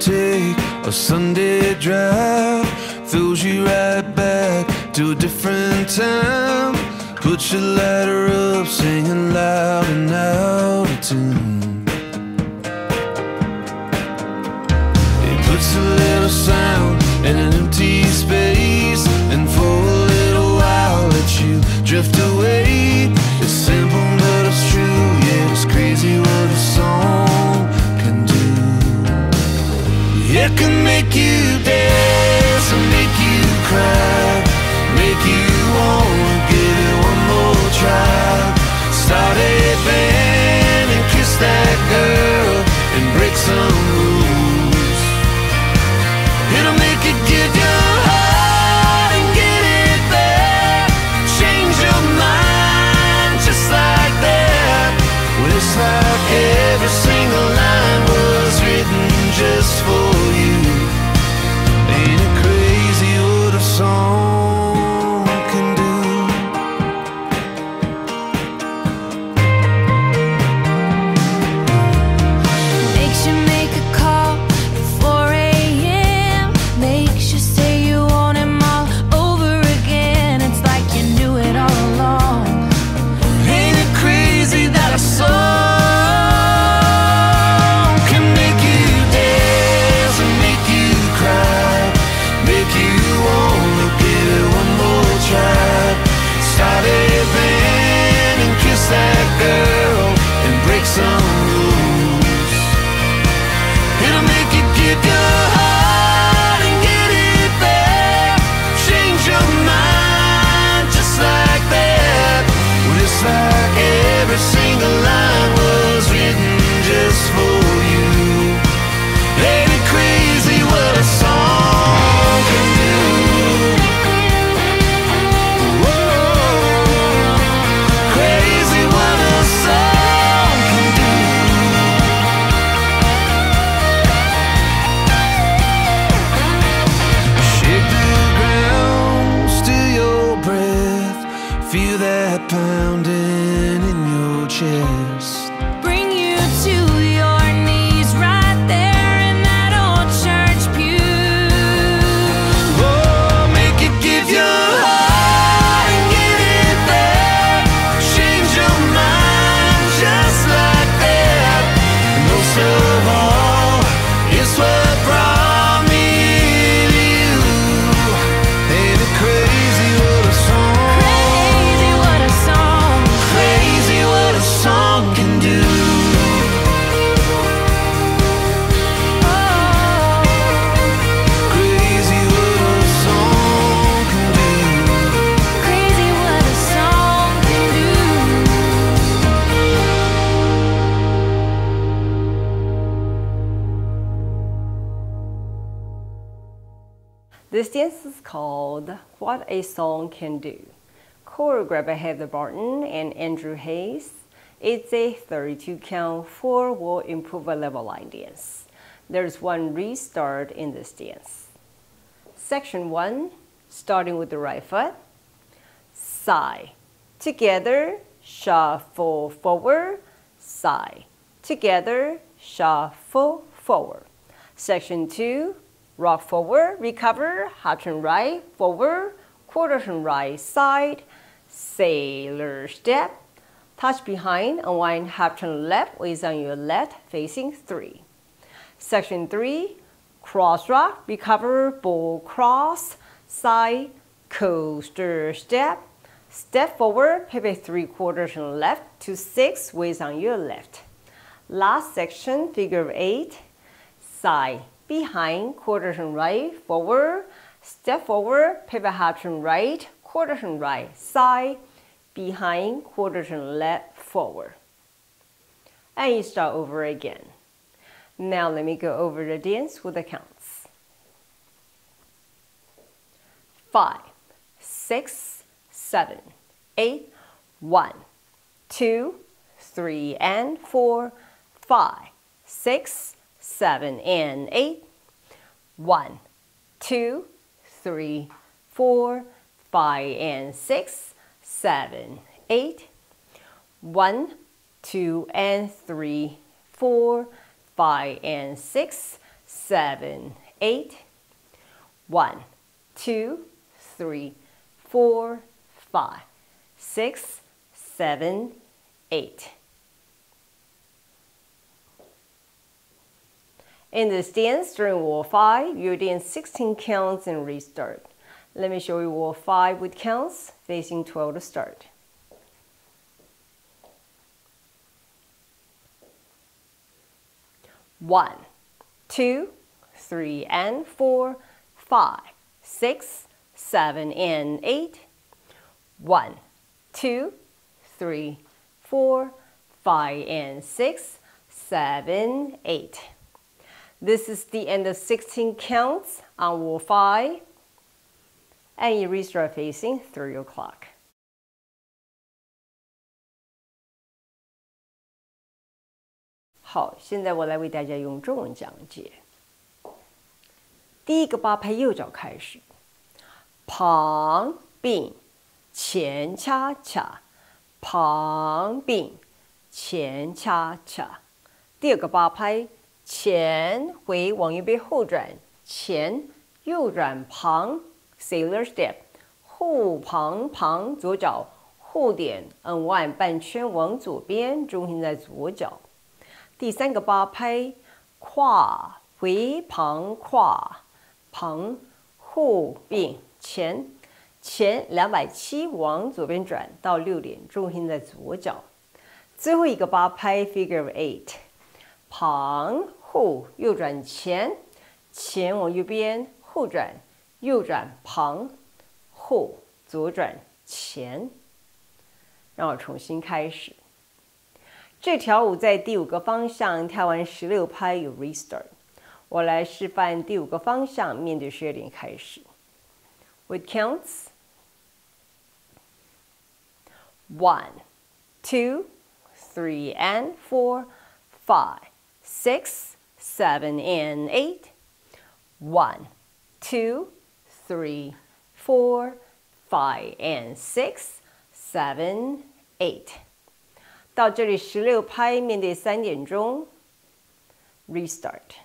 take a Sunday drive, throws you right back to a different time. Put your lighter up, singing loud and out of tune. It puts a little sound in an empty space, and for a little while lets you drift away. It's simple but it's true, yeah, it's crazy what a song can do. It can make you dance and make you cry, make you wanna give it one more try. Start a band and kiss that girl and break some rules. It'll make you give your heart and get it back, change your mind just like that. Well, it's like every single line was written just for you. Ain't it crazy what a song can do? Makes you make a call at 4 a.m. Makes you say you want him all over again. It's like you knew it all along. Ain't it crazy that a song can make you dance and make you cry, make you wanna give it one more try. Start a band and kiss that girl and break some rules. It'll make you give your heart and get it back, change your mind just like that. Well, it's like every single line was written just for you. Ain't it crazy what a song can do? Whoa, crazy what a song can do. Shake the ground, still your breath, feel that pounding in your chest. Bring you to your knees right there in that old church pew. Oh, make it give your heart and get it back, change your mind just like that. And most of all, it's what brought me to you. Ain't it crazy what a song? Crazy what a song. Crazy what a song can do. Oh. Crazy what a song can do. Crazy what a song can do. This dance is called What a Song Can Do. Choreographed by Heather Barton and Andrew Hayes. It's a 32 count 4-wall improver level line dance. There's one restart in this dance. Section 1, starting with the right foot. Side, together, shuffle forward, side, together, shuffle forward. Section 2, rock forward, recover, half turn right, forward, quarter turn right, side, sailor step, touch behind, unwind, half turn left, waist on your left, facing 3. Section 3, cross rock, recover, bull cross, side, coaster step, step forward, pivot 3/4 turn left to 6, waist on your left. Last section, figure 8, side, behind, quarter turn right, forward, step forward, pivot half turn right, quarter turn right, side, behind, quarter turn left, forward. And you start over again. Now let me go over the dance with the counts. 5, 6, 7, 8, 1, 2, 3, and 4, 5, 6, 7, and 8, 1, 2, 3, 4, 5, and 6, 7, 8, 1, 2, and 3, 4, 5, and 6, 7, 8. 1, 2, 3, 4, 5, 6, 7, 8. In this dance, during wall 5, you dance 16 counts and restart. Let me show you wall 5 with counts, facing 12 to start. One, 2, 3, and 4, 5, 6, 7, and 8. 1, 2, 3, 4, 5, and 6, 7, 8. This is the end of 16 counts on wall 5, and you restart facing 3 o'clock.好，现在我来为大家用中文讲解。第一个八拍右脚开始，旁并前恰恰，旁并前恰恰。第二个八拍前回往右边后转，前右转旁 sailor step， 后旁旁左脚后点 unwind 半圈往左边，重心在左脚。第三个八拍跨回旁跨旁后并前270往左边转到6点，重心在左脚。最后一个八拍 figure of 8， 旁后右转前往右边后转右转旁后左转前。让我重新开始。这条舞在第5个方向跳完16拍有 restart。我来示范第5个方向，面对12点开始。With counts 1, 2, 3, and 4, 5, 6, 7, and 8. 1, 2, 3, 4, 5, and 6, 7, 8. 到这里16拍，面对3点钟 ，restart。